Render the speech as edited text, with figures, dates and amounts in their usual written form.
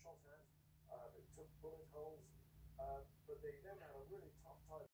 shot at, it took bullet holes, but they then had a really tough time.